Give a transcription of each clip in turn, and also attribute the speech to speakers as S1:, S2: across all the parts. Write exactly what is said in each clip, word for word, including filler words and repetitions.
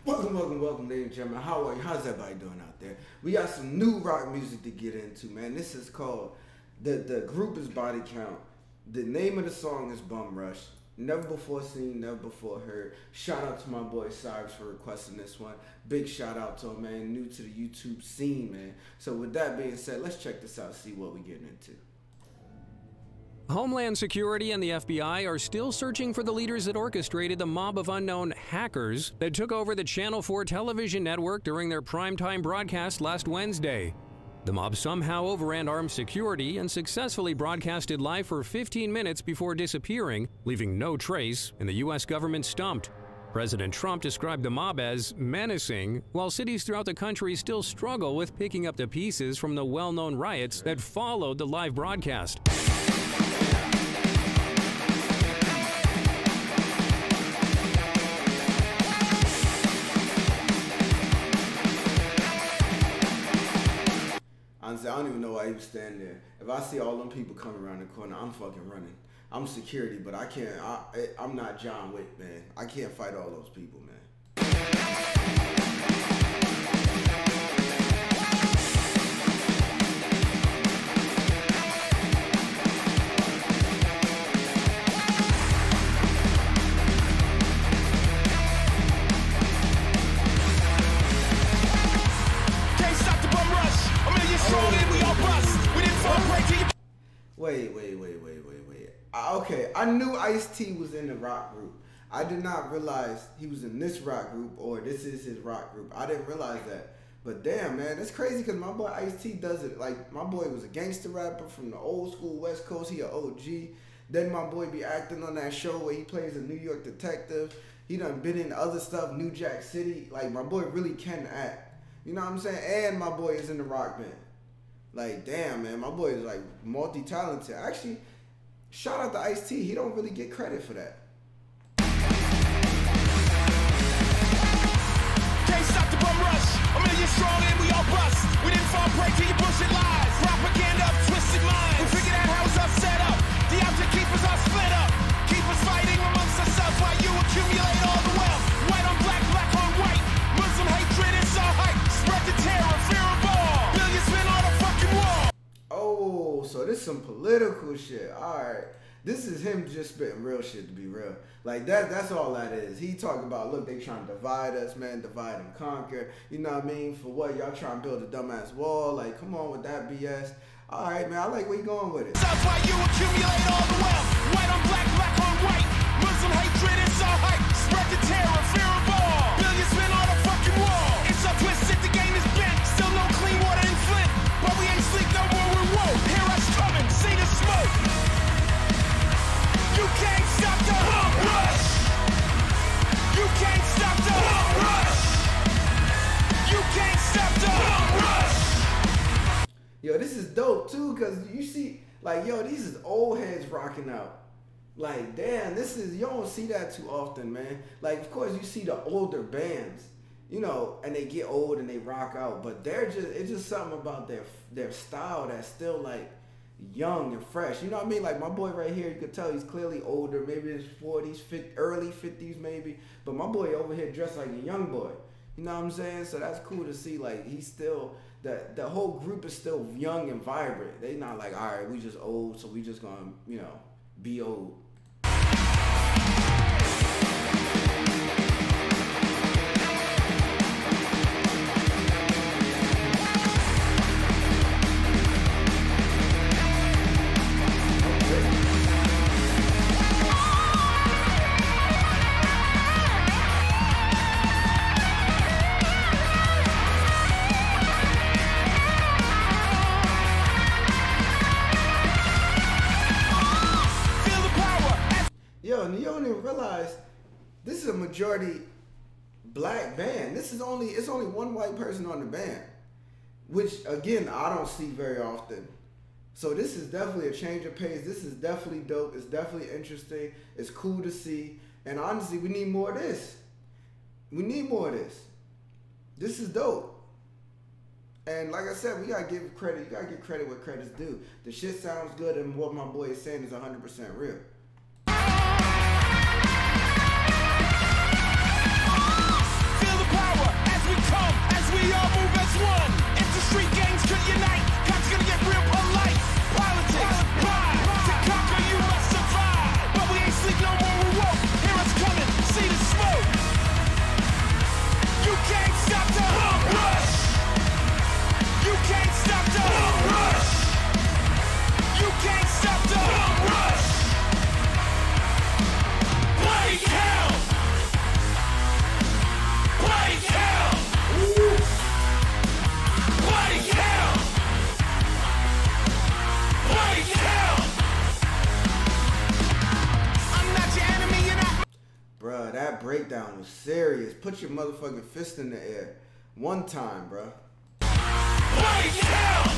S1: Welcome, welcome, welcome, ladies and gentlemen. How are you? How's everybody doing out there? We got some new rock music to get into, man. This is called, the, the group is Body Count. The name of the song is Bum Rush. Never before seen, never before heard. Shout out to my boy Cyrus for requesting this one. Big shout out to him, man. New to the YouTube scene, man. So with that being said, let's check this out, see what we're getting into.
S2: Homeland Security and the F B I are still searching for the leaders that orchestrated the mob of unknown hackers that took over the Channel four television network during their primetime broadcast last Wednesday. The mob somehow overran armed security and successfully broadcasted live for fifteen minutes before disappearing, leaving no trace, and the U S government stumped. President Trump described the mob as menacing, while cities throughout the country still struggle with picking up the pieces from the well-known riots that followed the live broadcast.
S1: Honestly, I don't even know why you stand there. If I see all them people coming around the corner, I'm fucking running. I'm security, but I can't, I, I'm not John Wick, man. I can't fight all those people, man. Wait, wait, wait, wait, wait, wait. Okay, I knew Ice-T was in the rock group. I did not realize he was in this rock group or this is his rock group. I didn't realize that. But damn, man, that's crazy because my boy Ice-T does it. Like, my boy was a gangster rapper from the old school West Coast. He an O G. Then my boy be acting on that show where he plays a New York detective. He done been in other stuff, New Jack City. Like, my boy really can act. You know what I'm saying? And my boy is in the rock band. Like, damn, man, my boy is, like, multi-talented. Actually, shout out to Ice-T. He don't really get credit for that.
S3: Can't stop the bum rush. A million strong and we all bust. We didn't fall prey to your bullshit lies. Propaganda of twisted minds. We figured out how it's all set up. The object keep us all split up. Keep us fighting amongst ourselves while you accumulate all the wealth. White on black, black on white. Muslim hatred is all hype. Spread the terror, fear of all. Billions spent on a fucking wall.
S1: Oh, so this some political shit. All right. This is him just spitting real shit, to be real. Like, that that's all that is. He talking about, look, they trying to divide us, man, divide and conquer. You know what I mean? For what? Y'all trying to build a dumbass wall? Like, come on with that B S. All right, man, I like where you going with it.
S3: That's why you accumulate all the wealth. White on black, black on white. Muslim hatred is all hype. Spread the terror, fear of all. Billions spent on a fucking wall. It's all twisted, the game is bent. Still no clean water in Flint. But we ain't sleep no more, we're woke. Hear us coming, see the smoke. You can't stop the bum rush. You can't stop the bum rush. You can't stop the bum rush.
S1: Yo, this is dope too, cause you see, like, yo, these is old heads rocking out. Like, damn, this is, you don't see that too often, man. Like, of course, you see the older bands, you know, and they get old and they rock out, but they're just, it's just something about their their style that's still like young and fresh. You know what I mean? Like, my boy right here, you could tell he's clearly older, maybe in his forties, early fifties maybe, but my boy over here dressed like a young boy. You know what I'm saying? So that's cool to see. Like, he's still, the, the whole group is still young and vibrant. They not like, all right, we just old, so we just gonna, you know, be old. Yo, and you don't even realize this is a majority black band. This is only, it's only one white person on the band, which again, I don't see very often. So this is definitely a change of pace. This is definitely dope. It's definitely interesting. It's cool to see. And honestly, we need more of this. We need more of this. This is dope. And like I said, we gotta give credit. You gotta give credit where credit's due. The shit sounds good, and what my boy is saying is one hundred percent real.
S3: Feel the power.
S1: breakdown was serious. Put your motherfucking fist in the air. One time, bro.
S3: Body count.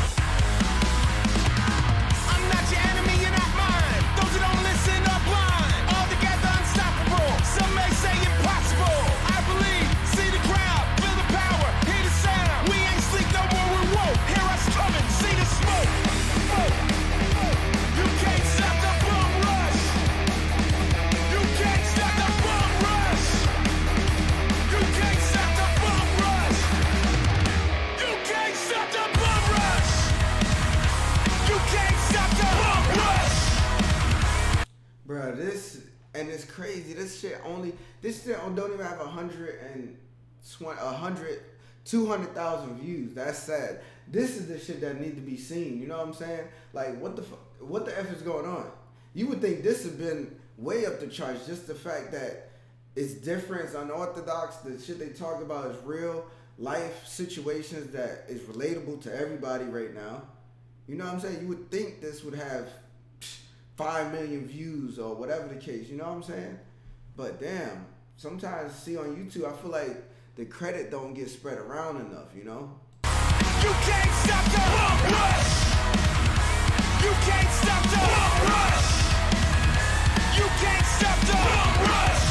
S3: I'm not your enemy, you're not mine. Those who don't listen are blind. All together unstoppable. Some may say impossible. I believe, see the crowd, feel the power, hear the sound. We ain't sleep no more, we woke. Hear us coming, see the smoke. Smoke. You can't stop the bum rush. You can't stop the bum rush. You can't stop the bum rush. You can't stop the bum rush. You can't stop the bum rush.
S1: Bro, this, and it's crazy. This shit only, this shit don't even have a hundred and twenty, a hundred, two hundred thousand views. That's sad. This is the shit that need to be seen. You know what I'm saying? Like, what the fu- what the F is going on? You would think this has been way up the charts. Just the fact that it's different, it's unorthodox. The shit they talk about is real life situations that is relatable to everybody right now. You know what I'm saying? You would think this would have five million views or whatever the case. You know what I'm saying? But damn, sometimes see on YouTube, I feel like the credit don't get spread around enough. You know?
S3: You can't stop the bum rush. You can't stop the bum rush. You can't stop the bum rush.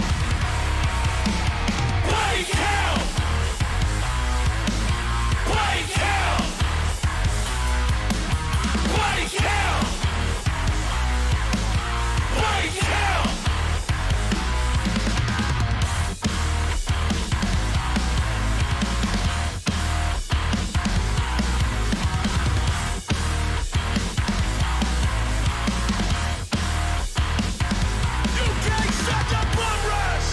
S3: Body count. Body count. Body count. Body count. You can't stop the bum rush.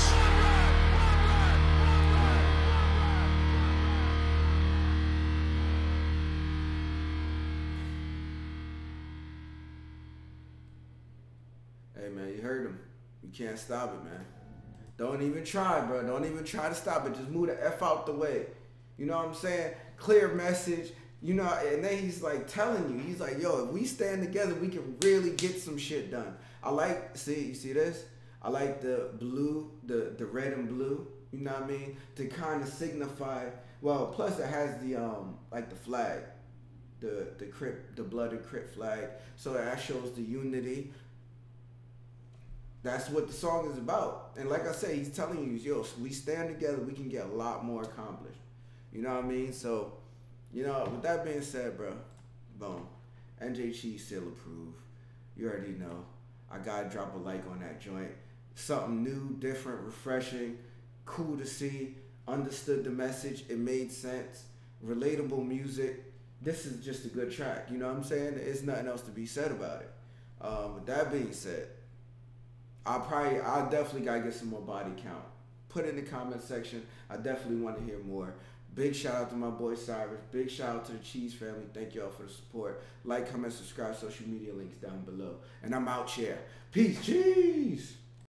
S1: Hey man, you heard him. You can't stop it, man. Don't even try, bro. Don't even try to stop it. Just move the F out the way. You know what I'm saying? Clear message. You know, and then he's like telling you, he's like, yo, if we stand together, we can really get some shit done. I like, see, you see this? I like the blue, the, the red and blue, you know what I mean? To kind of signify, well, plus it has the, um, like the flag, the, the Crip, the blood and Crip flag. So that shows the unity. That's what the song is about. And like I said, he's telling you, yo, we stand together, we can get a lot more accomplished. You know what I mean? So, you know, with that being said, bro, boom. N J Cheese still approved. You already know. I gotta drop a like on that joint. Something new, different, refreshing, cool to see. Understood the message. It made sense. Relatable music. This is just a good track. You know what I'm saying? There's nothing else to be said about it. Um, with that being said, I'll probably, I'll definitely gotta get some more body count. Put in the comment section. I definitely want to hear more. Big shout out to my boy Cyrus. Big shout out to the Cheese family. Thank y'all for the support. Like, comment, subscribe, social media links down below. And I'm out here. Peace, cheese.